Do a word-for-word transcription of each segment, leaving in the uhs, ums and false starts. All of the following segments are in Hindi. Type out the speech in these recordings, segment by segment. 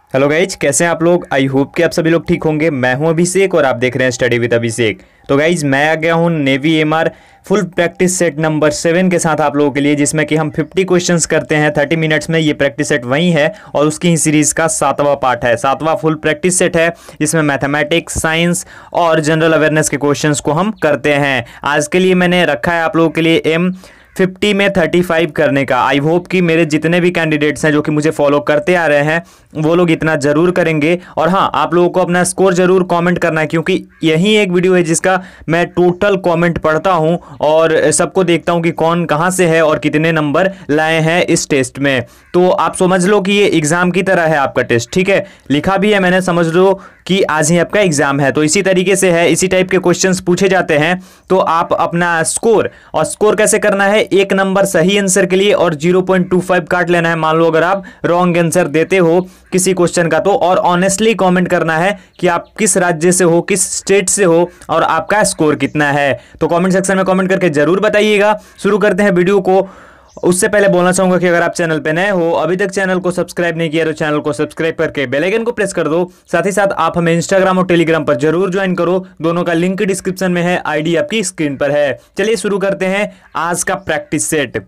हेलो गाइज, कैसे हैं आप लोग। आई होप कि आप सभी लोग ठीक होंगे। मैं हूं अभिषेक और आप देख रहे हैं स्टडी विद अभिषेक। तो गाइज मैं आ गया हूं navy MR full practice set number seven के साथ आप लोगों के लिए, जिसमें कि हम फिफ्टी क्वेश्चंस करते हैं थर्टी मिनट्स में। ये प्रैक्टिस सेट वही है और उसकी ही सीरीज का सातवां पार्ट है, सातवां फुल प्रैक्टिस सेट है, जिसमें मैथमेटिक्स, साइंस और जनरल अवेयरनेस के क्वेश्चंस को हम करते हैं। आज के लिए मैंने रखा है आप लोगों के लिए एम फिफ्टी में थर्टी फाइव करने का। आई होप कि मेरे जितने भी कैंडिडेट्स हैं जो कि मुझे फॉलो करते आ रहे हैं वो लोग इतना जरूर करेंगे। और हाँ, आप लोगों को अपना स्कोर जरूर कमेंट करना है, क्योंकि यही एक वीडियो है जिसका मैं टोटल कमेंट पढ़ता हूं और सबको देखता हूं कि कौन कहां से है और कितने नंबर लाए हैं इस टेस्ट में। तो आप समझ लो कि ये एग्जाम की तरह है आपका टेस्ट, ठीक है। लिखा भी है मैंने, समझ लो कि आज ही आपका एग्जाम है। तो इसी तरीके से है, इसी टाइप के क्वेश्चंस पूछे जाते हैं। तो आप अपना स्कोर, और स्कोर कैसे करना है, एक नंबर सही आंसर के लिए और जीरो पॉइंट टू फाइव काट लेना है। मान लो अगर आप रॉन्ग आंसर देते हो किसी क्वेश्चन का, तो और ऑनेस्टली कमेंट करना है कि आप किस राज्य से हो, किस स्टेट से हो और आपका स्कोर कितना है। तो कमेंट सेक्शन में कमेंट करके जरूर बताइएगा। शुरू करते हैं वीडियो को। उससे पहले बोलना चाहूंगा कि अगर आप चैनल पे नए हो, अभी तक चैनल को सब्सक्राइब नहीं किया तो चैनल को सब्सक्राइब करके बेल आइकन को प्रेस कर दो। साथ ही साथ आप हमें इंस्टाग्राम और टेलीग्राम पर जरूर ज्वाइन करो, दोनों का लिंक डिस्क्रिप्शन में है, आईडी आपकी स्क्रीन पर है। चलिए शुरू करते हैं आज का प्रैक्टिस सेट।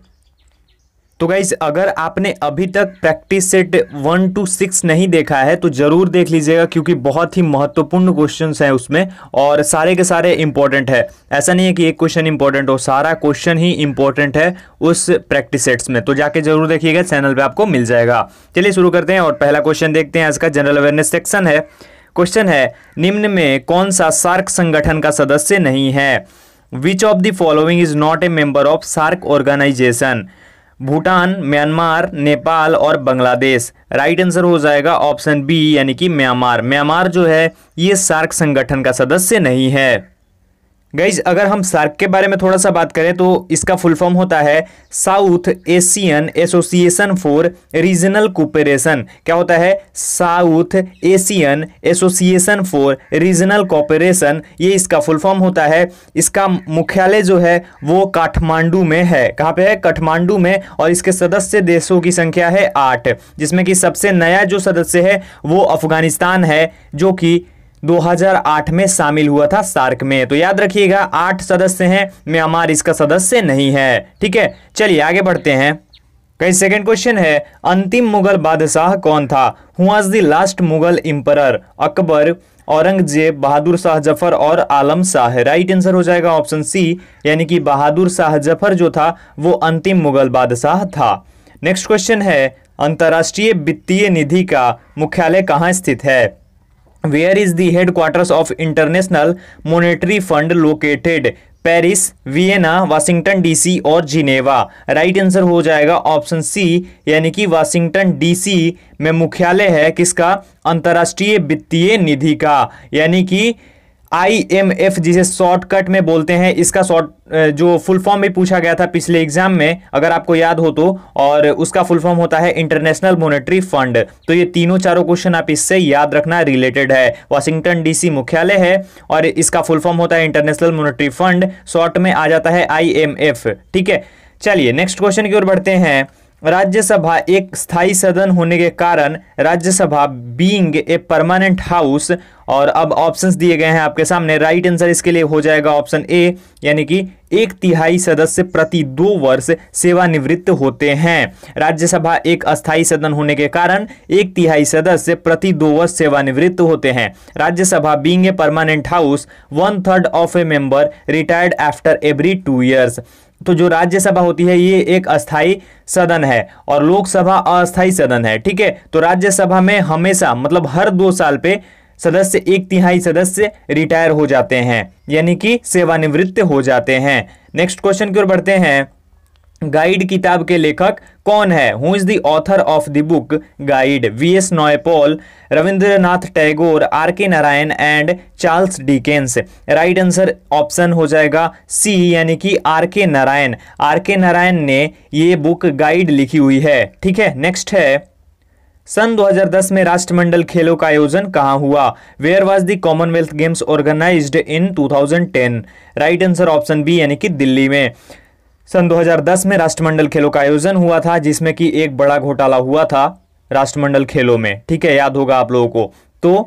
तो गाइस, अगर आपने अभी तक practice set one two six नहीं देखा है तो जरूर देख लीजिएगा, क्योंकि बहुत ही महत्वपूर्ण क्वेश्चंस हैं उसमें और सारे के सारे इंपॉर्टेंट है। ऐसा नहीं है कि एक क्वेश्चन इंपॉर्टेंट हो, सारा क्वेश्चन ही इंपॉर्टेंट है उस प्रैक्टिस सेट्स में। तो जाके जरूर देखिएगा, चैनल पे आपको मिल जाएगा। चलिए शुरू करते हैं और पहला क्वेश्चन देखते हैं। आज का जनरल अवेयरनेस सेक्शन है। क्वेश्चन है, निम्न में कौन सा सार्क संगठन का सदस्य नहीं है? Which of the following is not a member of SAARC organisation? Bhutan, Myanmar, Nepal और बांग्लादेश। राइट आंसर हो जाएगा ऑप्शन बी, यानी कि म्यांमार। म्यांमार जो है ये सार्क संगठन का सदस्य नहीं है। गाइज, अगर हम सार्क के बारे में थोड़ा सा बात करें तो इसका फुल फॉर्म होता है South Asian Association for Regional Cooperation. क्या होता है? South Asian Association for Regional Cooperation, ये इसका फुल फॉर्म होता है। इसका मुख्यालय जो है वो काठमांडू में है। कहाँ पे है? काठमांडू में। और इसके सदस्य देशों की संख्या है आठ, जिसमें कि सबसे नया जो सदस्य है वो अफगानिस्तान है, जो कि दो हज़ार आठ में शामिल हुआ था सार्क में। तो याद रखिएगा, आठ सदस्य हैं, म्यांमार इसका सदस्य नहीं है। ठीक है, चलिए आगे बढ़ते हैं। कई सेकंड क्वेश्चन है, अंतिम मुगल बादशाह कौन था? Who was the last Mughal emperor? Akbar, Aurangzeb, Bahadur Shah Zafar और आलम शाह। राइट आंसर हो जाएगा ऑप्शन सी, यानी कि बहादुर शाह जफर जो था वो अंतिम मुगल बादशाह था। नेक्स्ट क्वेश्चन है, अंतर्राष्ट्रीय वित्तीय निधि का मुख्यालय कहाँ स्थित है? Where is the headquarters of International Monetary Fund located? Paris, Vienna, Washington DC और जिनेवा। राइट आंसर हो जाएगा ऑप्शन सी, यानी कि वाशिंगटन डीसी में मुख्यालय है किसका? अंतर्राष्ट्रीय वित्तीय निधि का, यानी कि आईएमएफ जिसे शॉर्टकट में बोलते हैं। इसका शॉर्ट जो फुल फॉर्म भी पूछा गया था पिछले एग्जाम में, अगर आपको याद हो तो, और उसका फुल फॉर्म होता है इंटरनेशनल मॉनेटरी फंड। तो ये तीनों चारों क्वेश्चन आप इससे याद रखना, रिलेटेड है। वाशिंगटन डीसी मुख्यालय है और इसका फुल फॉर्म होता है इंटरनेशनल मॉनेटरी फंड, शॉर्ट में आ जाता है आईएमएफ। ठीक है, चलिए नेक्स्ट क्वेश्चन की ओर बढ़ते हैं। राज्यसभा एक स्थायी सदन होने के कारण Rajya Sabha being a permanent house, और अब ऑप्शंस दिए गए हैं आपके सामने। राइट आंसर इसके लिए हो जाएगा ऑप्शन ए, यानी कि एक तिहाई सदस्य प्रति दो वर्ष सेवानिवृत्त होते हैं। राज्यसभा एक अस्थायी सदन होने के कारण एक तिहाई सदस्य प्रति दो वर्ष सेवानिवृत्त होते हैं। Rajya Sabha being a permanent house, one third of a member retired after every two years. तो जो राज्यसभा होती है ये एक अस्थाई सदन है और लोकसभा अस्थाई सदन है। ठीक है, तो राज्यसभा में हमेशा, मतलब हर दो साल पे सदस्य, एक तिहाई सदस्य रिटायर हो जाते हैं, यानी कि सेवानिवृत्त हो जाते हैं। नेक्स्ट क्वेश्चन की ओर बढ़ते हैं। गाइड किताब के लेखक कौन है? Who is the author of the book Guide? V S Naipaul, Rabindranath Tagore, R K Narayan and Charles Dickens. Right answer option हो जाएगा सी, यानी कि are K Narayan. Are K Narayan ने ये बुक गाइड लिखी हुई है। ठीक है, नेक्स्ट है, सन दो हज़ार दस में राष्ट्रमंडल खेलों का आयोजन कहां हुआ? Where was the Commonwealth Games organised in two thousand ten? Right answer option B, यानी कि दिल्ली में। सन दो हज़ार दस में राष्ट्रमंडल खेलों का आयोजन हुआ था, जिसमें कि एक बड़ा घोटाला हुआ था। राष्ट्रमंडल खेलों में, ठीक है, याद होगा आप लोगों को। तो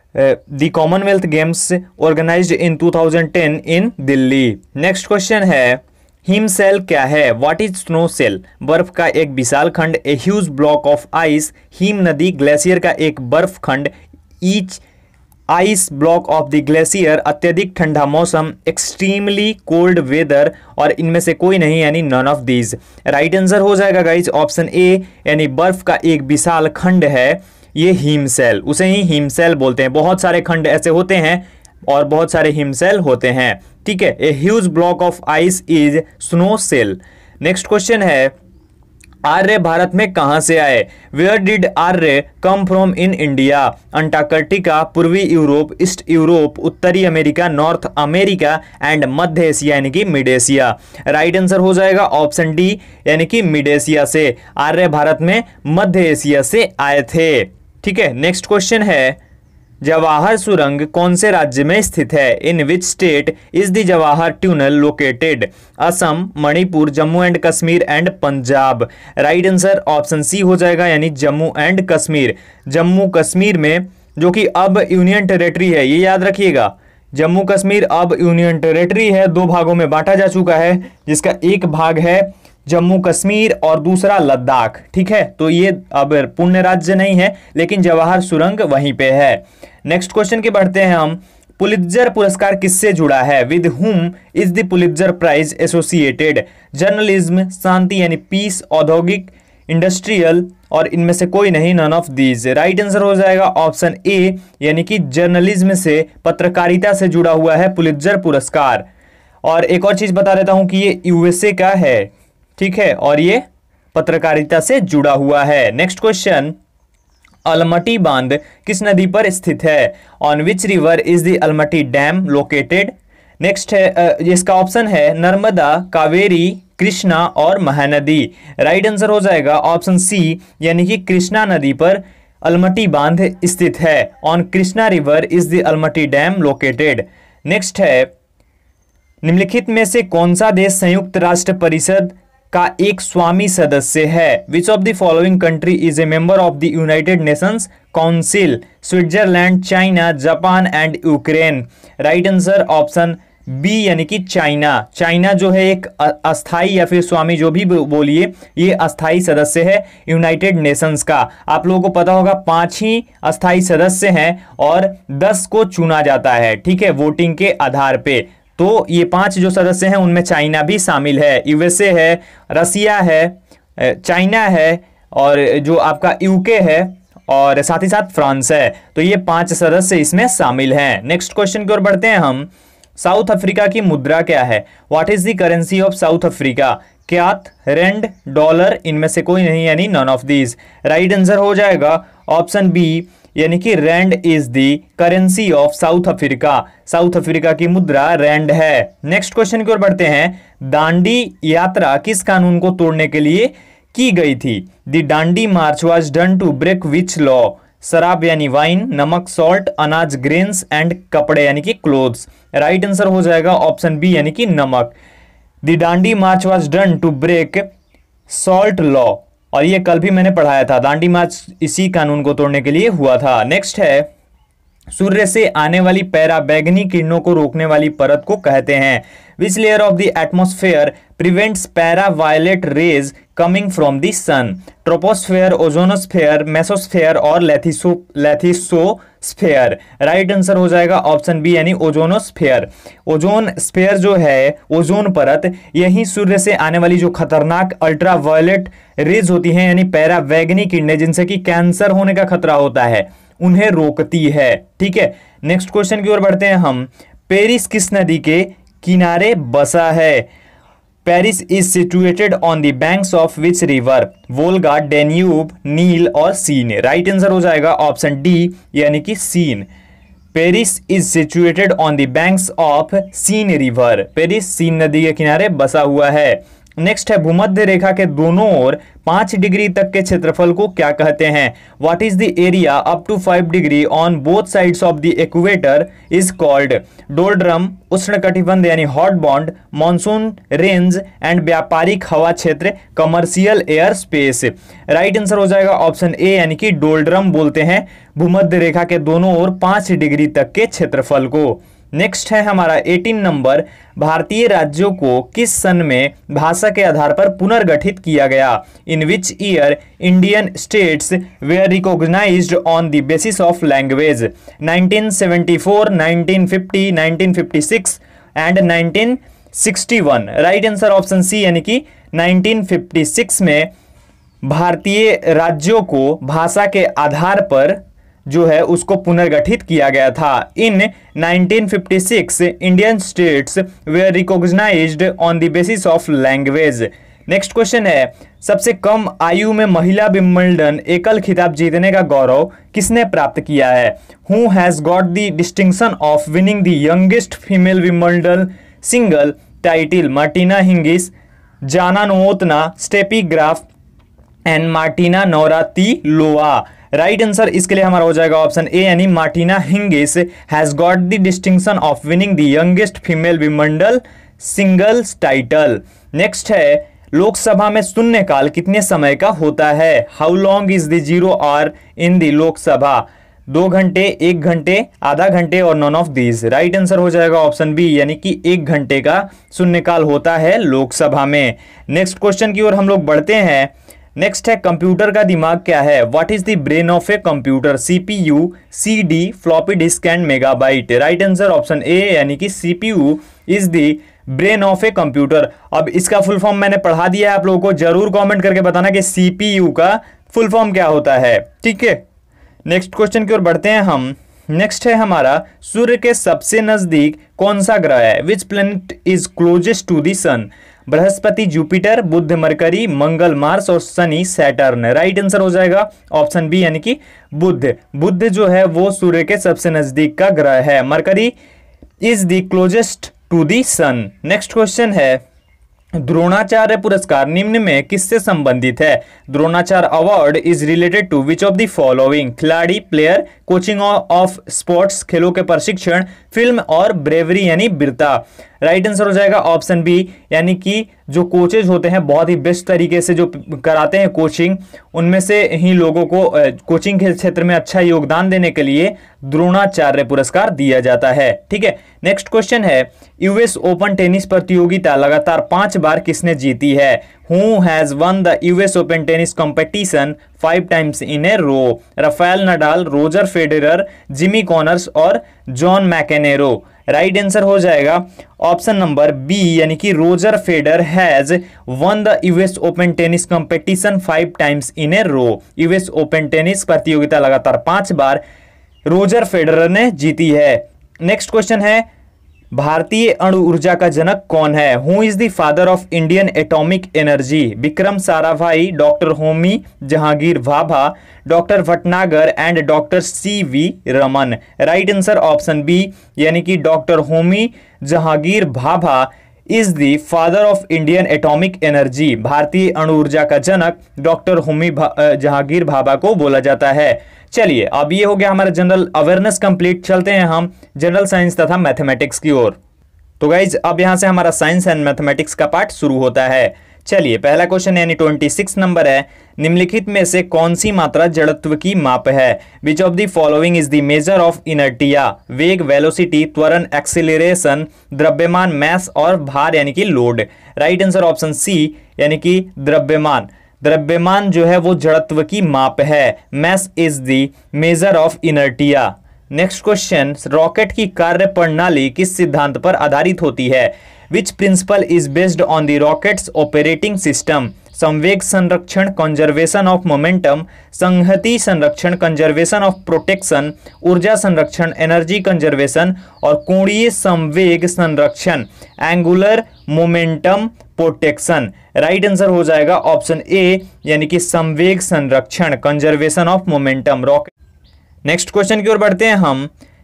the Commonwealth Games organised in two thousand ten in Delhi. Next question है हिम सेल क्या है? What is snow cell? बर्फ का एक विशाल खंड, a huge block of ice, हिम नदी, ग्लेशियर का एक बर्फ खंड, each ice block of the glacier, अत्यधिक ठंडा मौसम, एक्सट्रीमली कोल्ड वेदर, और इनमें से कोई नहीं यानी none of these. Right answer हो जाएगा गाइज ऑप्शन ए, यानी बर्फ का एक विशाल खंड है ये हिम सेल, उसे ही हिम सेल बोलते हैं। बहुत सारे खंड ऐसे होते हैं और बहुत सारे हिम सेल होते हैं, ठीक है। A huge block of ice is snow cell. Next question है आर्य भारत में कहां से आए? Where did Arya come from in India? Antarctica, पूर्वी यूरोप, ईस्ट यूरोप, उत्तरी अमेरिका, नॉर्थ अमेरिका एंड मध्य एशिया यानी कि मिड एशिया। राइट आंसर हो जाएगा ऑप्शन डी यानी कि मिड एशिया से। आर्य भारत में मध्य एशिया से आए थे, ठीक है। नेक्स्ट क्वेश्चन है जवाहर सुरंग कौन से राज्य में स्थित है? In which state is the Jawahar tunnel located? Assam, Manipur, Jammu and Kashmir and Punjab. Right answer option C हो जाएगा यानी जम्मू एंड कश्मीर। जम्मू कश्मीर में, जो कि अब यूनियन टेरेटरी है, ये याद रखिएगा, जम्मू कश्मीर अब यूनियन टेरेटरी है, दो भागों में बांटा जा चुका है, जिसका एक भाग है जम्मू कश्मीर और दूसरा लद्दाख, ठीक है। तो ये अब पूर्ण राज्य नहीं है, लेकिन जवाहर सुरंग वहीं पे है। नेक्स्ट क्वेश्चन की बढ़ते हैं हम। पुलित्जर पुरस्कार किससे जुड़ा है? With whom is the Pulitzer prize associated? Journalism, शांति यानी पीस, औद्योगिक, इंडस्ट्रियल, और इनमें से कोई नहीं, none of these. Right answer हो जाएगा ऑप्शन ए यानी कि जर्नलिज्म से, पत्रकारिता से जुड़ा हुआ है पुलित्जर पुरस्कार। और एक और चीज बता देता हूं कि ये यूएसए का है, ठीक है, और ये पत्रकारिता से जुड़ा हुआ है। नेक्स्ट क्वेश्चन अलमटी बांध किस नदी पर स्थित है? On which river is the Almatti dam located? Next है इसका ऑप्शन है नर्मदा, कावेरी, कृष्णा और महानदी। राइट आंसर हो जाएगा ऑप्शन सी यानी कि कृष्णा नदी पर अलमटी बांध स्थित है। On Krishna river is the Almatti dam located. Next है निम्नलिखित में से कौन सा देश संयुक्त राष्ट्र परिषद का एक स्वामी सदस्य है? Which of the following country is a member of the United Nations council? Switzerland, China, Japan and Ukraine. Right answer option B यानी कि चाइना। चाइना जो है एक अस्थाई या फिर स्वामी जो भी बोलिए, ये अस्थाई सदस्य है यूनाइटेड नेशंस का। आप लोगों को पता होगा पांच ही अस्थाई सदस्य हैं और दस को चुना जाता है, ठीक है, वोटिंग के आधार पे। तो ये पांच जो सदस्य हैं उनमें चाइना भी शामिल है, यूएसए है, रसिया है, चाइना है और जो आपका यूके है और साथ ही साथ फ्रांस है। तो ये पांच सदस्य इसमें शामिल हैं। नेक्स्ट क्वेश्चन की ओर बढ़ते हैं हम। साउथ अफ्रीका की मुद्रा क्या है? What is the currency of South Africa? Kyat, rand, dollar, इनमें से कोई नहीं यानी none of these. Right answer हो जाएगा ऑप्शन बी यानी कि rand is the currency of South Africa. South Africa की मुद्रा रैंड है। नेक्स्ट क्वेश्चन की ओर बढ़ते हैं। दांडी यात्रा किस कानून को तोड़ने के लिए की गई थी? The Dandi march was done to break which law? शराब यानी वाइन, नमक सॉल्ट, अनाज ग्रेन्स एंड कपड़े यानी कि क्लोथ्स। राइट आंसर हो जाएगा ऑप्शन बी यानी कि नमक। The Dandi march was done to break salt law, और ये कल भी मैंने पढ़ाया था, दांडी मार्च इसी कानून को तोड़ने के लिए हुआ था। नेक्स्ट है सूर्य से आने वाली पैराबैंगनी किरणों को रोकने वाली परत को कहते हैं? Which layer of the atmosphere prevents paraviolet rays coming from the sun? Troposphere, ozonosphere, mesosphere और लेथिसो लेथिसोस्फेयर। राइट आंसर हो जाएगा ऑप्शन बी यानी ओजोनोस्फेयर। ओजोन स्फेयर जो है, ओजोन परत, यही सूर्य से आने वाली जो खतरनाक अल्ट्रावायलेट रेज होती हैं यानी पैराबैंगनी किरणें, जिनसे कि कैंसर होने का खतरा होता है, उन्हें रोकती है, ठीक है। नेक्स्ट क्वेश्चन की ओर बढ़ते हैं हम। पेरिस किस नदी के किनारे बसा है? Paris is situated on the banks of which river? Volga, Danube, Nile और सीन। राइट आंसर हो जाएगा ऑप्शन डी यानी कि Seine. Paris is situated on the banks of Seine river. Paris Seine नदी के किनारे बसा हुआ है। नेक्स्ट है भूमध्य रेखा के दोनों ओर पांच डिग्री तक के क्षेत्रफल को क्या कहते हैं? What is the area up to five degree on both sides of the equator is called? Doldrum, उष्णकटिबंध यानी hot bond, monsoon range and व्यापारिक हवा क्षेत्र, commercial air space. Right answer हो जाएगा ऑप्शन ए यानी कि डोल्ड्रम बोलते हैं भूमध्य रेखा के दोनों ओर पांच डिग्री तक के क्षेत्रफल को। नेक्स्ट है हमारा अठारह नंबर, भारतीय राज्यों को किस सन में भाषा के आधार पर पुनर्गठित किया गया? In which year Indian states were recognised on the basis of language? Nineteen seventy four, nineteen fifty, nineteen fifty six and nineteen sixty one. Right answer option C यानी कि नाइनटीन फिफ्टी सिक्स में भारतीय राज्यों को भाषा के आधार पर जो है उसको पुनर्गठित किया गया था। In nineteen fifty six Indian states were recognised on the basis of language. Next question है, सबसे कम आयु में महिला विंबलडन एकल खिताब जीतने का गौरव किसने प्राप्त किया है? Who has got the distinction of winning the youngest female Wimbledon single title? Martina Hingis, Jana Novotna, Steffi Graf and Martina Navratilova. Right answer इसके लिए हमारा हो जाएगा ऑप्शन ए यानी Martina Hingis has got the distinction of winning the youngest female Wimbledon singles title. Next है, लोकसभा में शून्यकाल कितने समय का होता है? How long is the zero hour in the Lok Sabha? दो घंटे, एक घंटे, आधा घंटे और none of these. Right answer हो जाएगा ऑप्शन बी यानी कि एक घंटे का शून्यकाल होता है लोकसभा में। नेक्स्ट क्वेश्चन की ओर हम लोग बढ़ते हैं। नेक्स्ट है, कंप्यूटर का दिमाग क्या है? What is the brain of a computer? CPU, CD, floppy disk and megabyte. Right answer option A यानी कि CPU is the brain of a computer. अब इसका फुल फॉर्म मैंने पढ़ा दिया है, आप लोगों को जरूर कमेंट करके बताना कि सीपीयू का फुल फॉर्म क्या होता है, ठीक है। नेक्स्ट क्वेश्चन की ओर बढ़ते हैं हम। नेक्स्ट है हमारा, सूर्य के सबसे नजदीक कौन सा ग्रह है? Which planet is closest to the sun? बृहस्पति, जुपिटर, बुध, मरकरी, मंगल, मार्स और शनि, सैटर्न। राइट आंसर हो जाएगा ऑप्शन बी यानी कि बुध। बुध जो है वो सूर्य के सबसे नजदीक का ग्रह है। Mercury is the closest to the sun. Next question है, द्रोणाचार्य पुरस्कार निम्न में किससे संबंधित है? Dronacharya award is related to which of the following? खिलाड़ी, प्लेयर, कोचिंग ऑफ स्पोर्ट्स, खेलों के प्रशिक्षण, फिल्म और ब्रेवरी यानी वीरता। राइट आंसर हो जाएगा ऑप्शन बी यानी कि जो कोचेज होते हैं बहुत ही बेस्ट तरीके से जो कराते हैं कोचिंग, उनमें से ही लोगों को कोचिंग के क्षेत्र में अच्छा योगदान देने के लिए द्रोणाचार्य पुरस्कार दिया जाता है, ठीक है। नेक्स्ट क्वेश्चन है, यूएस ओपन टेनिस प्रतियोगिता लगातार पांच बार किसने जीती है? Who has won the US Open tennis competition five times in a row? Rafael Nadal, Roger Federer, Jimmy Connors और जॉन मैकेनेरो। राइट आंसर हो जाएगा ऑप्शन नंबर बी यानी कि Roger Federer has won the US Open tennis competition five times in a row. US Open tennis प्रतियोगिता लगातार पांच बार रोजर फेडरर ने जीती है। नेक्स्ट क्वेश्चन है, भारतीय अणु ऊर्जा का जनक कौन है? Who is the father of Indian atomic energy? Vikram Sarabhai, doctor Homi Jehangir Bhabha, doctor Bhatnagar and doctor C V Raman. Right answer option B यानी कि doctor Homi Jehangir Bhabha is the father of Indian atomic energy. भारतीय अणु ऊर्जा का जनक डॉक्टर होमी जहांगीर भाभा को बोला जाता है। चलिए, अब ये हो गया हमारा जनरल अवेयरनेस कंप्लीट। चलते हैं हम जनरल साइंस तथा मैथमेटिक्स की ओर। तो गाइज अब यहां से हमारा साइंस एंड मैथमेटिक्स का पार्ट शुरू होता है। चलिए, पहला क्वेश्चन यानी छब्बीस नंबर है, निम्नलिखित में से कौन सी मात्रा जड़त्व की माप है? Which of the following is the measure of inertia? वेग, वेलोसिटी, त्वरण, एक्सीलरेशन, द्रव्यमान, मैस और भार यानी कि load. Right answer option C यानी कि द्रव्यमान। द्रव्यमान जो है वो जड़त्व की माप है। Mass is the measure of inertia. Next question, rocket की कार्य प्रणाली किस सिद्धांत पर आधारित होती है? Which principle is based on the rocket's operating system? संवेग संरक्षण, कंजर्वेशन ऑफ मोमेंटम, संहति संरक्षण, कंजर्वेशन ऑफ प्रोटेक्शन, ऊर्जा संरक्षण, एनर्जी कंजर्वेशन और कोणीय संवेग संरक्षण, angular momentum protection. Right answer हो जाएगा ऑप्शन ए यानी कि संवेग संरक्षण, conservation of momentum, rocket. Next question की ओर बढ़ते हैं हम।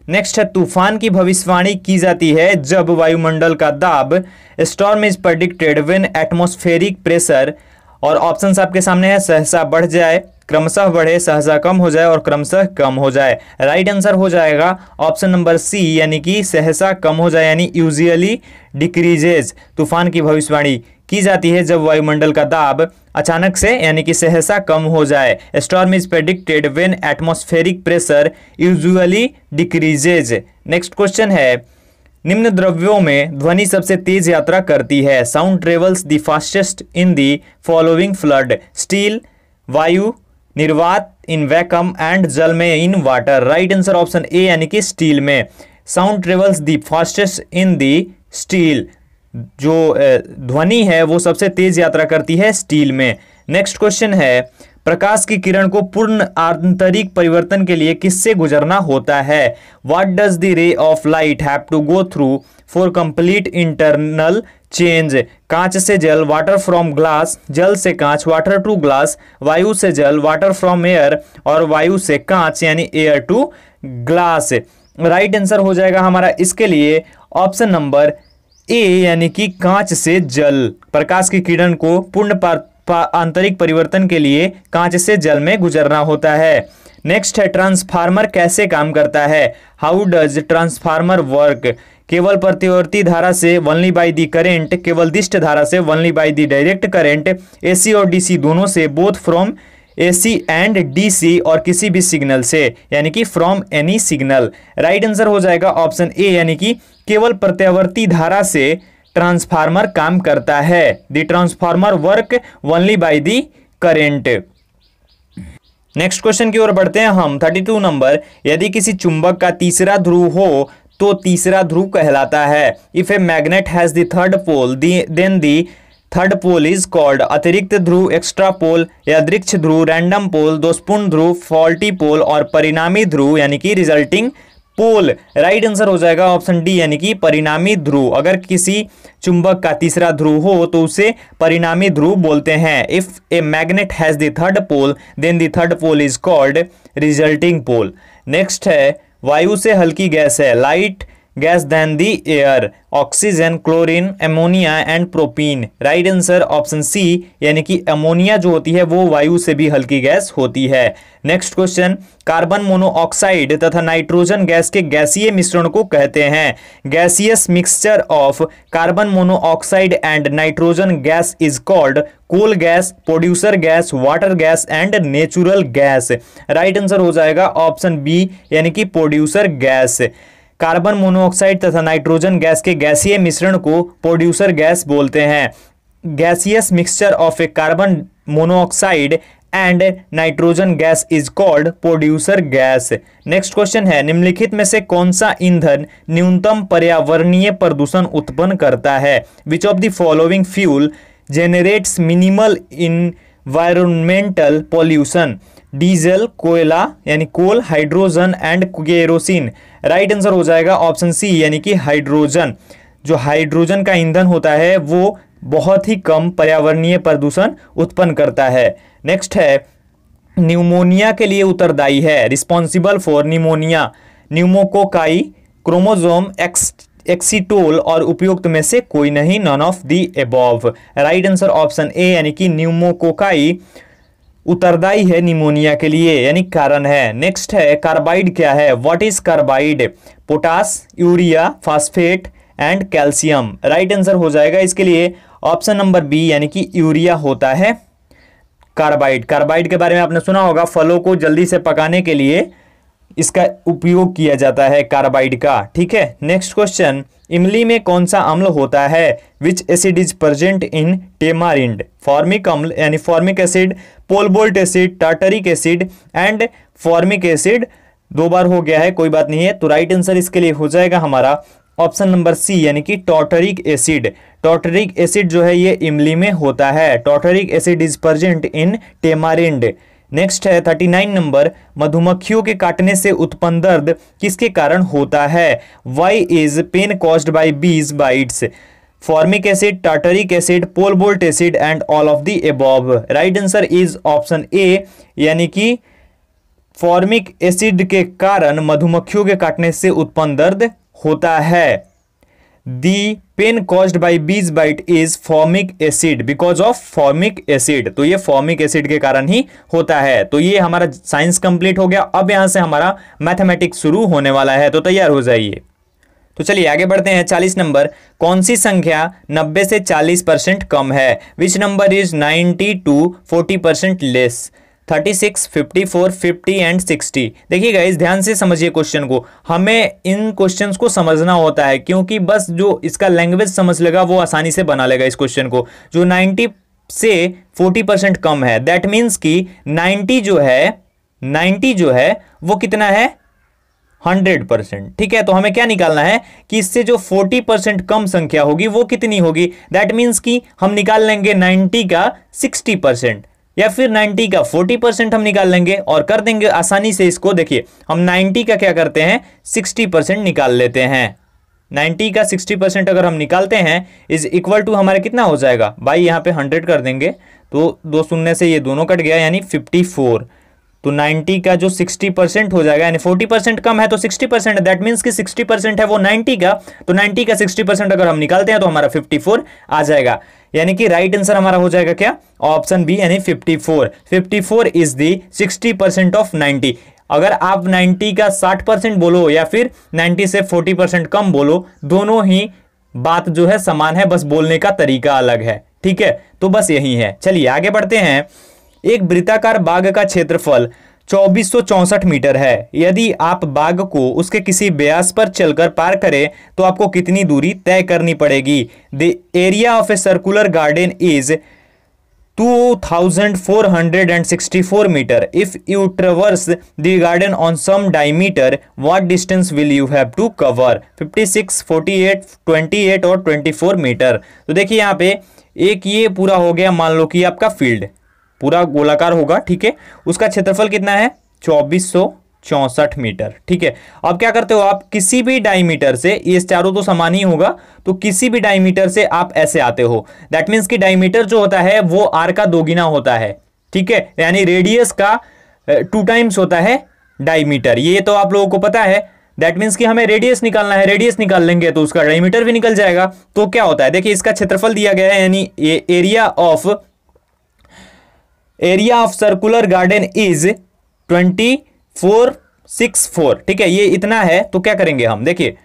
नेक्स्ट है तूफान की भविष्यवाणी की जाती है जब वायुमंडल का दाब, storm is predicted when atmospheric pressure, और ऑप्शंस आपके सामने है, सहसा बढ़ जाए, क्रमशः बढ़े, सहसा कम हो जाए और क्रमशः कम हो जाए। राइट आंसर हो जाएगा ऑप्शन नंबर सी, यानी कि सहसा कम हो जाए, यानी यूजुअली डिक्रीजेज। तूफान की भविष्यवाणी की जाती है जब वायुमंडल का दाब अचानक से यानी कि सहसा कम हो जाए। Storm is predicted when atmospheric pressure usually decreases. Next question है, निम्न द्रव्यों में ध्वनि सबसे तेज यात्रा करती है। Sound travels the fastest in the following flood, steel, वायु, निर्वात इन वैकम एंड जल में in water. Right answer option A, यानी कि स्टील में। Sound travels the fastest in the steel, जो ध्वनि है वो सबसे तेज यात्रा करती है स्टील में। नेक्स्ट क्वेश्चन है, प्रकाश की किरण को पूर्ण आंतरिक परिवर्तन के लिए किससे गुजरना होता है। What does the ray of light have to go through for complete internal change. कांच से जल, वाटर फ्रॉम ग्लास, जल से कांच, वाटर टू ग्लास, वायु से जल, वाटर फ्रॉम एयर, और वायु से कांच यानी air to glass. Right answer हो जाएगा हमारा इसके लिए ऑप्शन नंबर ए, यानी कि कांच से जल। प्रकाश की किरण को पूर्ण आंतरिक परिवर्तन के लिए कांच से जल में गुजरना होता है। नेक्स्ट है, ट्रांसफार्मर कैसे काम करता है। How does transformer work. केवल प्रतिवर्ती धारा से वनली बाय द करेंट, केवल दिष्ट धारा से only by the direct current, AC और डीसी दोनों से, both from AC and DC, और किसी भी सिग्नल से यानी कि from any signal. Right answer हो जाएगा ऑप्शन ए, यानी कि केवल प्रत्यावर्ती धारा से ट्रांसफार्मर काम करता है। The transformer work only by the current. Next question की ओर बढ़ते हैं हम। बत्तीस नंबर, यदि किसी चुंबक का तीसरा ध्रुव हो तो तीसरा ध्रुव कहलाता है। If a magnet has the third pole then the third pole is called. अतिरिक्त ध्रुव, एक्स्ट्रा पोल, यादृच्छ ध्रुव, रैंडम पोल, दोषपूर्ण ध्रुव, फॉल्टी पोल, और परिणामी ध्रुव यानी कि रिजल्टिंग पोल। राइट आंसर हो जाएगा ऑप्शन डी, यानी कि परिणामी ध्रुव। अगर किसी चुंबक का तीसरा ध्रुव हो तो उसे परिणामी ध्रुव बोलते हैं। If a magnet has the third pole then the third pole is called resulting pole. Next है, वायु से हल्की गैस है, light gas than the air, oxygen, chlorine, ammonia and propene. Right answer option C, यानी कि अमोनिया जो होती है वो वायु से भी हल्की गैस होती है। नेक्स्ट क्वेश्चन, कार्बन मोनोऑक्साइड तथा नाइट्रोजन गैस के गैसीय मिश्रण को कहते हैं। Gaseous mixture of carbon monoxide and nitrogen gas is called coal gas, producer gas, water gas and natural gas. Right answer हो जाएगा ऑप्शन बी, यानी कि प्रोड्यूसर गैस। कार्बन मोनोऑक्साइड तथा नाइट्रोजन गैस के गैसीय मिश्रण को प्रोड्यूसर गैस बोलते हैं। Gaseous mixture of a carbon monoxide and nitrogen gas is called producer gas. Next question है, निम्नलिखित में से कौन सा ईंधन न्यूनतम पर्यावरणीय प्रदूषण उत्पन्न करता है। Which of the following fuel generates minimal environmental pollution. Diesel, कोयला यानी coal, hydrogen and kerosene. Right answer हो जाएगा ऑप्शन सी, यानी कि हाइड्रोजन। जो हाइड्रोजन का ईंधन होता है वो बहुत ही कम पर्यावरणीय प्रदूषण उत्पन्न करता है। नेक्स्ट है, न्यूमोनिया के लिए उत्तरदायी है। Responsible for pneumonia, pneumococci, chromosome X एक्सीटोल, और उपयुक्त में से कोई नहीं, none of the above. Right answer option A, यानी कि न्यूमोकोकाई उत्तरदायी है निमोनिया के लिए, यानी कारण है। नेक्स्ट है, कार्बाइड क्या है। What is carbide. Potash, urea, phosphate and calcium. Right answer हो जाएगा इसके लिए ऑप्शन नंबर बी, यानी कि यूरिया होता है कार्बाइड। कार्बाइड के बारे में आपने सुना होगा, फलों को जल्दी से पकाने के लिए इसका उपयोग किया जाता है कार्बाइड का। ठीक है। नेक्स्ट क्वेश्चन, इमली में कौन सा अम्ल होता है। Which acid is present in tamarind. Formic अम्ल यानी फॉर्मिक एसिड, पोलबोल्ट acid, tartaric acid and formic acid. दो बार हो गया है, कोई बात नहीं है। तो राइट आंसर इसके लिए हो जाएगा हमारा ऑप्शन नंबर सी, यानी कि टॉर्टरिक एसिड। टॉर्टरिक एसिड जो है ये इमली में होता है। Tartaric acid is present in tamarind. Next है थर्टी नाइन नंबर, मधुमक्खियों के काटने से उत्पन्न दर्द किसके कारण होता है। Why is pain caused by bees bites. Formic acid, tartaric acid, पोलबोल्ट acid and all of the above. Right answer is option A, यानी कि फॉर्मिक एसिड के कारण मधुमक्खियों के काटने से उत्पन्न दर्द होता है। The pain caused by bees bite is formic acid because of formic acid. तो ये फॉर्मिक एसिड के कारण ही होता है। तो ये हमारा साइंस कंप्लीट हो गया। अब यहां से हमारा मैथमेटिक्स शुरू होने वाला है, तो तैयार हो जाइए। तो चलिए आगे बढ़ते हैं। चालीस नंबर, कौन सी संख्या नब्बे से चालीस परसेंट कम है? Which number is ninety to forty percent less? Thirty six, fifty four, fifty and sixty. देखिए गाइस, ध्यान से समझिए क्वेश्चन को। हमें इन क्वेश्चंस को समझना होता है, क्योंकि बस जो इसका लैंग्वेज समझ लेगा वो आसानी से बना लेगा इस क्वेश्चन को। जो नाइन्टी से फोर्टी परसेंट कम है, दैट मीन्स कि नाइन्टी जो है नाइन्टी जो है वो कितना है? Hundred percent. ठीक है, तो हमें क्या निकालना है कि इससे जो फोर्टी परसेंट कम संख्या होगी वो कितनी होगी? दैट मीन्स कि हम निकाल लेंगे नाइन्टी का सिक्सटी परसेंट या फिर नाइन्टी का फोर्टी परसेंट हम निकाल लेंगे और कर देंगे आसानी से इसको। देखिए, हम नाइन्टी का क्या करते हैं? सिक्सटी परसेंट निकाल लेते हैं। नाइन्टी का सिक्सटी परसेंट अगर हम निकालते हैं इज इक्वल टू हमारा कितना हो जाएगा भाई? यहाँ पे हंड्रेड कर देंगे तो दो शून्य से ये दोनों कट गया, यानी फिफ्टी फोर। तो नाइन्टी का जो सिक्सटी परसेंट हो जाएगा, यानी फोर्टी परसेंट कम है तो सिक्सटी परसेंट, दैट मीन्स कि सिक्सटी परसेंट है वो नाइन्टी का, तो नाइन्टी का सिक्सटी परसेंट अगर हम निकालते हैं तो हमारा फिफ्टी फोर आ जाएगा। यानी कि राइट आंसर हमारा हो जाएगा क्या? ऑप्शन बी, यानी fifty four. Fifty four is the sixty percent of ninety. अगर आप नाइन्टी का साठ परसेंट बोलो या फिर नाइन्टी से फोर्टी परसेंट कम बोलो, दोनों ही बात जो है समान है, बस बोलने का तरीका अलग है। ठीक है, तो बस यही है। चलिए आगे बढ़ते हैं। एक वृत्ताकार बाग का क्षेत्रफल चौबीस सौ चौसठ मीटर है। यदि आप बाग को उसके किसी व्यास पर चलकर पार करें तो आपको कितनी दूरी तय करनी पड़ेगी? The area of a circular garden is two thousand four hundred sixty four meter. If you traverse the garden on some diameter, what distance will you have to cover? Fifty six, forty eight, twenty eight और ट्वेंटी फोर मीटर। तो देखिए यहाँ पे एक ये पूरा हो गया, मान लो कि आपका फील्ड पूरा गोलाकार होगा। ठीक है, उसका क्षेत्रफल कितना है? चौबीस सौ चौसठ मीटर। ठीक है, अब क्या करते हो आप? किसी भी डायमीटर से, ये चारों तो समान ही होगा, तो किसी भी डायमीटर से आप ऐसे आते हो। दैट मीन्स कि डायमीटर जो होता है वो आर का दोगुना होता है। ठीक है, यानी रेडियस का टू टाइम्स होता है डायमीटर। ये तो आप लोगों को पता है। दैट मीन्स कि हमें रेडियस निकालना है, रेडियस निकाल लेंगे तो उसका डायमीटर भी निकल जाएगा। तो क्या होता है, देखिए इसका क्षेत्रफल दिया गया है, यानी ये area of area of circular garden is twenty four six four. ठीक है, ये इतना है। तो क्या करेंगे हम? देखिए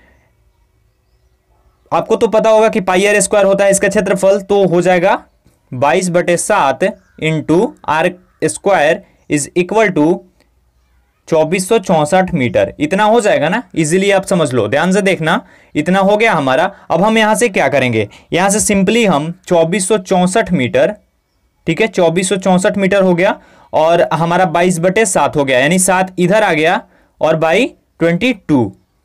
आपको तो पता होगा कि पाई आर स्क्वायर होता है इसका क्षेत्रफल, तो हो जाएगा बाईस बटे सात into r square is equal to चौबीस सौ चौसठ मीटर। इतना हो जाएगा ना, इजीली आप समझ लो, ध्यान से देखना। इतना हो गया हमारा। अब हम यहां से क्या करेंगे? यहां से सिंपली हम चौबीस सौ चौसठ मीटर, ठीक है, चौबीस सौ चौसठ मीटर हो गया और हमारा बाईस बटे सात हो गया, यानी सात इधर आ गया और बाई ट्वेंटी टू।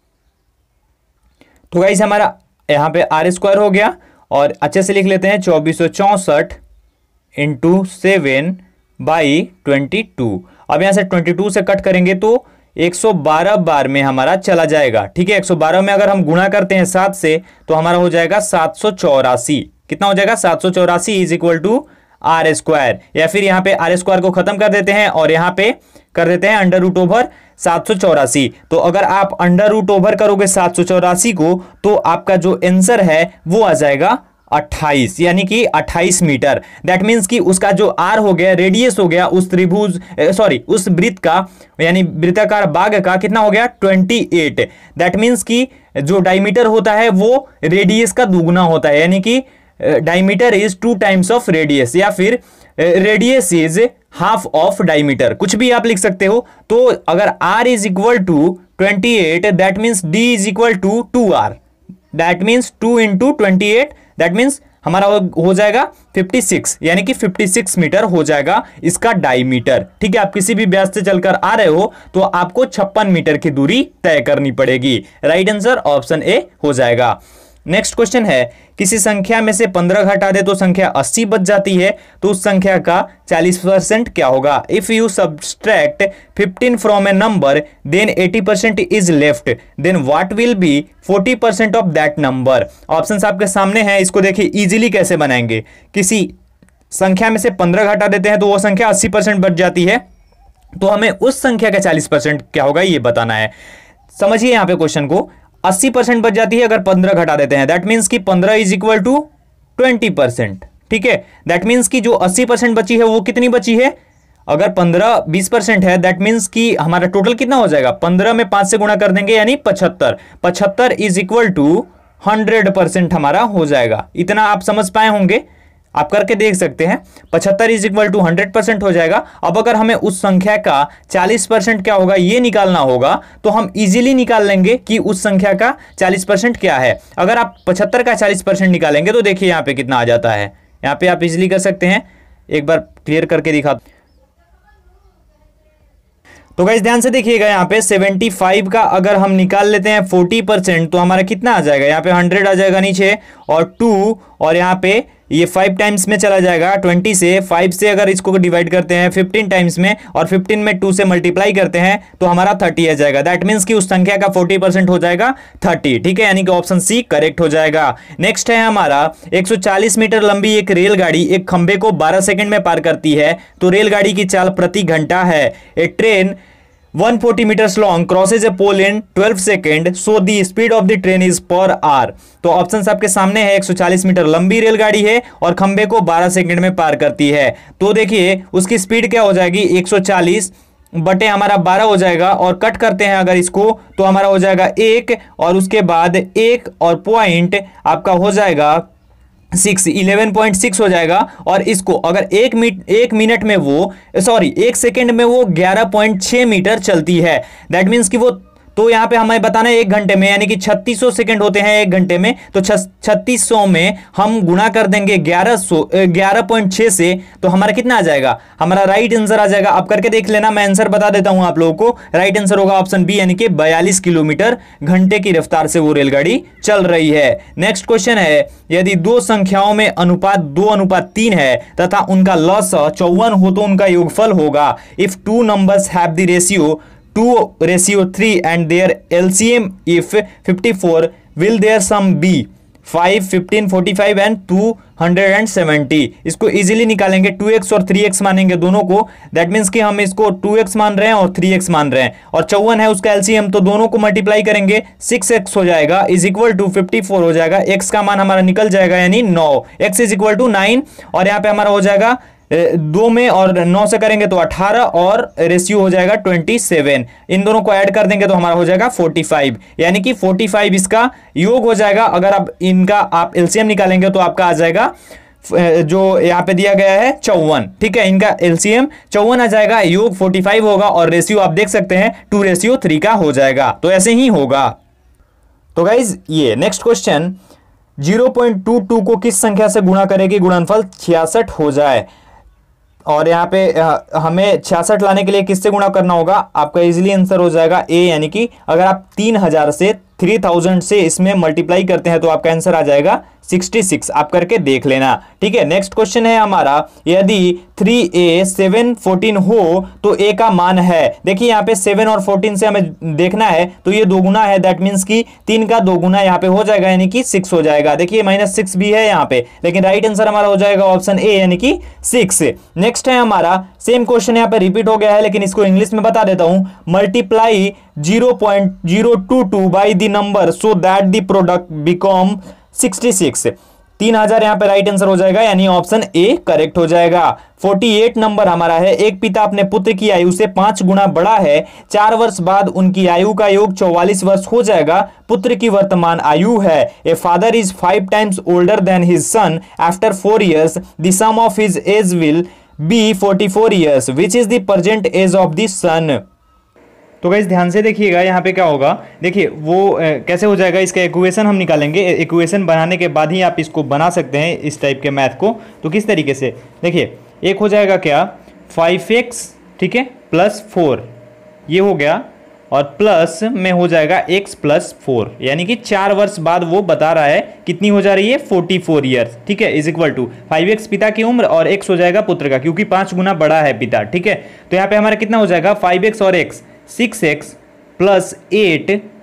तो गाइस हमारा यहां पे आर स्क्वायर हो गया और अच्छे से लिख लेते हैं चौबीस सौ चौसठ into seven by twenty two. अब यहां से ट्वेंटी टू से कट करेंगे तो एक सौ बारह बार में हमारा चला जाएगा। ठीक है, एक सौ बारह में अगर हम गुणा करते हैं सात से तो हमारा हो जाएगा सात सौ चौरासी। कितना हो जाएगा? सात सौ चौरासी is equal to r square, या फिर यहां पे आर स्क्वायर को खत्म कर देते हैं और यहां पे कर देते हैं अंडर रूट ओवर सात सौ चौरासी। तो अगर आप अंडर रूट ओवर करोगे सात सौ चौरासी को तो आपका जो आंसर है वो आ जाएगा अट्ठाईस, यानी कि अट्ठाईस मीटर। दैट मींस कि उसका जो आर हो गया, रेडियस हो गया उस त्रिभुज सॉरी उस वृत्त का, यानी वृत्ताकार बाग का कितना हो गया? अट्ठाईस। दैट मींस कि जो डायमीटर होता है वो रेडियस का दुगुना होता है, यानी कि diameter is two times of radius, या फिर radius is half of diameter, कुछ भी आप लिख सकते हो। तो अगर r is equal to twenty eight, that means d is equal to two r, that means two into twenty eight, that means हमारा हो जाएगा फिफ्टी सिक्स, यानी कि फिफ्टी सिक्स मीटर हो जाएगा इसका डायमीटर। ठीक है, आप किसी भी व्यास से चलकर आ रहे हो तो आपको छप्पन मीटर की दूरी तय करनी पड़ेगी। राइट आंसर ऑप्शन ए हो जाएगा। नेक्स्ट क्वेश्चन है, किसी संख्या में से पंद्रह घटा दे तो संख्या अस्सी बच जाती है, तो उस संख्या का चालीस परसेंट क्या होगा? If you subtract fifteen from a number then eighty percent is left, then what will be forty percent of that number? Options आपके सामने हैं, इसको देखिए इजीली कैसे बनाएंगे। किसी संख्या में से पंद्रह घटा देते हैं तो वो संख्या अस्सी परसेंट बच जाती है, तो हमें उस संख्या का चालीस परसेंट क्या होगा ये बताना है। समझिए यहां पे क्वेश्चन को, अस्सी परसेंट बच जाती है अगर पंद्रह घटा देते हैं, दैट मीन्स कि पंद्रह is equal to twenty percent. ठीक है, दैट मीन्स कि जो अस्सी परसेंट बची है वो कितनी बची है, अगर पंद्रह बीस परसेंट है, दैट मीन्स कि हमारा टोटल कितना हो जाएगा, पंद्रह में पांच से गुणा कर देंगे यानी पचहत्तर। पचहत्तर is equal to hundred percent हमारा हो जाएगा। इतना आप समझ पाए होंगे, आप करके देख सकते हैं। पचहत्तर is equal to hundred percent हो जाएगा। अब अगर हमें उस संख्या का चालीस परसेंट क्या होगा ये निकालना होगा, तो हम इजीली निकाल लेंगे कि उस संख्या का चालीस परसेंट क्या है। अगर आप पचहत्तर का चालीस परसेंट निकालेंगे तो देखिए यहां पे कितना आ जाता है। यहां पे आप इजीली कर सकते हैं, एक बार क्लियर करके दिखा। तो गाइस ध्यान से देखिएगा, यहाँ पे पचहत्तर का अगर हम निकाल लेते हैं चालीस परसेंट तो हमारा कितना आ जाएगा, यहाँ पे सौ आ जाएगा नीचे, और टू, और यहाँ पे ये फाइव टाइम्स में चला जाएगा, बीस से, फाइव से अगर इसको डिवाइड करते हैं फिफ्टीन टाइम्स में, और फिफ्टीन में टू से मल्टीप्लाई करते हैं तो हमारा तीस आ जाएगा। दैट मीन्स कि उस संख्या का चालीस परसेंट हो जाएगा तीस। ठीक है, यानी कि ऑप्शन सी करेक्ट हो जाएगा। नेक्स्ट है हमारा, एक सौ चालीस मीटर लंबी एक रेलगाड़ी एक खंबे को बारह सेकंड में पार करती है, तो रेलगाड़ी की चाल प्रति घंटा है। A train one hundred forty meters long crosses a pole in twelve second, so the speed of the train is per hour। तो ऑप्शन आपके सामने है, एक सौ चालीस मीटर लंबी रेलगाड़ी है और खंबे को बारह सेकंड में पार करती है। तो देखिए उसकी स्पीड क्या हो जाएगी, एक सौ चालीस बटे हमारा बारह हो जाएगा, और कट करते हैं अगर इसको तो हमारा हो जाएगा एक, और उसके बाद एक और पॉइंट आपका हो जाएगा सिक्स, इलेवन पॉइंट सिक्स हो जाएगा। और इसको अगर एक मिनट एक मिनट में वो सॉरी एक सेकंड में वो ग्यारह पॉइंट छह मीटर चलती है। दैट मीन्स कि वो, तो यहां पे हमें बताना है एक घंटे में, यानी कि छत्तीस सौ सेकंड होते हैं एक घंटे में, तो छत्तीस सौ में हम गुणा कर देंगे ग्यारह सौ ग्यारह पॉइंट छह से, तो हमारा कितना आ जाएगा, हमारा राइट आंसर आ जाएगा। आप करके देख लेना, मैं आंसर बता देता हूं आप लोगों को। राइट आंसर होगा ऑप्शन बी, यानी कि बयालीस किलोमीटर घंटे की रफ्तार से वो रेलगाड़ी चल रही है। नेक्स्ट क्वेश्चन है, यदि दो संख्याओं में अनुपात दो अनुपात तीन है तथा उनका लसाअ चौवन हो तो उनका योगफल होगा। If two numbers have the ratio two ratio three and their L C M if fifty-four, will their sum be five, fifteen, forty-five and two hundred seventy। इसको इजीली निकालेंगे, टू एक्स और थ्री एक्स मानेंगे दोनों को। दैट मीन्स कि हम इसको टू एक्स मान रहे हैं और थ्री एक्स मान रहे हैं, और चौवन है उसका एलसीएम, तो दोनों को मल्टीप्लाई करेंगे, सिक्स एक्स हो जाएगा is equal to fifty four हो जाएगा। एक्स का मान हमारा निकल जाएगा यानी नौ, x is equal to nine, और यहाँ पे हमारा हो जाएगा दो में और नौ से करेंगे तो अठारह, और रेशियो हो जाएगा सत्ताईस। इन दोनों को ऐड कर देंगे तो हमारा हो जाएगा पैंतालीस, यानी कि पैंतालीस इसका योग हो जाएगा। अगर आप इनका आप एलसीएम निकालेंगे तो आपका आ जाएगा जो यहाँ पे दिया गया है चौवन। ठीक है, इनका एलसीएम चौवन आ जाएगा, योग पैंतालीस होगा, और रेशियो आप देख सकते हैं टू रेशियो थ्री का हो जाएगा। तो ऐसे ही होगा। तो गाइज ये next question, zero point two two को किस संख्या से गुणा करेगी गुणनफल छियासठ हो जाए। और यहाँ पे हमें छियासठ लाने के लिए किससे गुणा करना होगा, आपका इजीली आंसर हो जाएगा ए, यानी कि अगर आप तीन हजार से थ्री थाउजेंड से इसमें मल्टीप्लाई करते हैं तो आपका आंसर आ जाएगा छियासठ। आप करके देख लेना। ठीक है, नेक्स्ट क्वेश्चन है हमारा, यदि थ्री ए सेवन फोर्टीन हो तो ए का मान है। देखिए यहाँ पे सेवन और फोर्टीन से हमें देखना है, तो ये दो गुना है, दैट मीन्स कि तीन का दो गुना यहाँ पे हो जाएगा, यानी कि सिक्स हो जाएगा। देखिए माइनस सिक्स भी है यहाँ पे, लेकिन राइट आंसर हमारा हो जाएगा ऑप्शन ए, यानी कि सिक्स। नेक्स्ट है हमारा, सेम क्वेश्चन यहाँ पे रिपीट हो गया है, लेकिन इसको इंग्लिश में बता देता हूं। Multiply zero point zero two two by the number so that the product become sixty six. तीन हजार यहाँ पे राइट आंसर हो जाएगा, यानी ऑप्शन ए करेक्ट हो जाएगा। अड़तालीस नंबर हमारा है, एक पिता अपने पुत्र की आयु से पांच गुना बड़ा है, चार वर्ष बाद उनकी आयु का योग चौवालीस वर्ष हो जाएगा, पुत्र की वर्तमान आयु है। A father is five times older than his son after four years, the sum of his age will be forty four years, which is the present age of the son. तो गाइस ध्यान से देखिएगा, यहाँ पे क्या होगा, देखिए वो ए, कैसे हो जाएगा, इसका इक्वेशन हम निकालेंगे। इक्वेशन बनाने के बाद ही आप इसको बना सकते हैं इस टाइप के मैथ को। तो किस तरीके से, देखिए एक हो जाएगा क्या, फाइव एक्स, ठीक है, प्लस फोर, ये हो गया, और प्लस में हो जाएगा x प्लस फोर, यानी कि चार वर्ष बाद वो बता रहा है कितनी हो जा रही है, फोर्टी फोर ईयर्स। ठीक है, is equal to five x पिता की उम्र और x हो जाएगा पुत्र का, क्योंकि पांच गुना बड़ा है पिता। ठीक है, तो यहाँ पे हमारा कितना हो जाएगा, फाइव एक्स और x, six x plus eight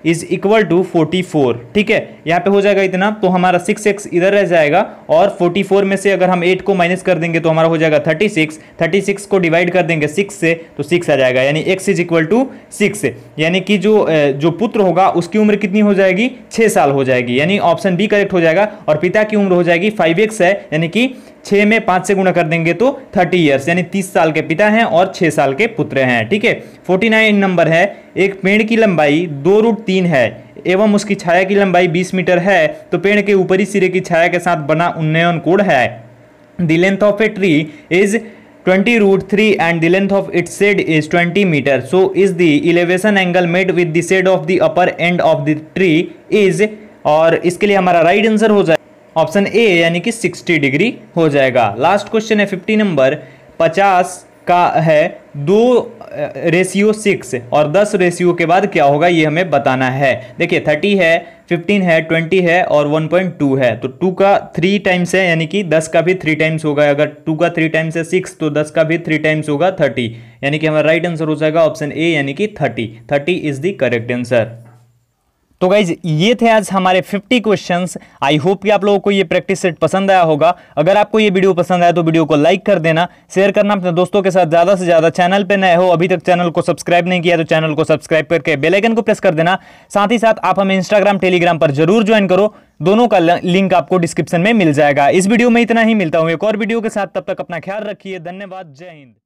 is equal to forty four. ठीक है, यहाँ पे हो जाएगा इतना, तो हमारा सिक्स एक्स इधर रह जाएगा और फोर्टी फोर में से अगर हम एट को माइनस कर देंगे तो हमारा हो जाएगा थर्टी सिक्स। थर्टी सिक्स को डिवाइड कर देंगे सिक्स से तो सिक्स आ जाएगा, यानी x is equal to six. यानी कि जो जो पुत्र होगा उसकी उम्र कितनी हो जाएगी, छह साल हो जाएगी, यानी ऑप्शन बी करेक्ट हो जाएगा। और पिता की उम्र हो जाएगी फाइव एक्स है, यानी कि छह में पांच से गुणा कर देंगे तो थर्टी ईयर्स, यानी तीस साल के पिता हैं और छह साल के पुत्र हैं। ठीक है, फोर्टी नाइन नंबर है, एक पेड़ की लंबाई दो रूट तीन है एवं उसकी छाया की लंबाई बीस मीटर है, तो पेड़ के ऊपरी सिरे की छाया के साथ बना उन्नयन कोण है। The length of a tree is twenty root three and the length of its shade is twenty meter. So is the elevation angle made with the shade of the upper end of the tree is, और इसके लिए हमारा राइट आंसर हो जाए ऑप्शन ए यानी कि सिक्सटी डिग्री हो जाएगा। लास्ट क्वेश्चन है फिफ्टी नंबर, पचास का है दो रेशियो सिक्स और दस रेशियो के बाद क्या होगा ये हमें बताना है। देखिए थर्टी है, फिफ्टीन है, ट्वेंटी है और वन पॉइंट टू है, तो टू का थ्री टाइम्स है यानी कि दस का भी थ्री टाइम्स होगा। अगर टू का थ्री टाइम्स है सिक्स तो दस का भी थ्री टाइम्स होगा थर्टी, यानी कि हमारा राइट आंसर हो जाएगा ऑप्शन ए यानी कि thirty. Thirty is the correct answer. तो गाइज ये थे आज हमारे फिफ्टी क्वेश्चंस। आई होप कि आप लोगों को ये प्रैक्टिस सेट पसंद आया होगा। अगर आपको ये वीडियो पसंद आया तो वीडियो को लाइक कर देना, शेयर करना अपने दोस्तों के साथ ज़्यादा से ज़्यादा। चैनल पे नए हो, अभी तक चैनल को सब्सक्राइब नहीं किया तो चैनल को सब्सक्राइब करके बेल आइकन को प्रेस कर देना। साथ ही साथ आप हमें इंस्टाग्राम टेलीग्राम पर जरूर ज्वाइन करो, दोनों का लिंक आपको डिस्क्रिप्शन में मिल जाएगा। इस वीडियो में इतना ही, मिलता हूँ एक और वीडियो के साथ, तब तक अपना ख्याल रखिए। धन्यवाद, जय हिंद।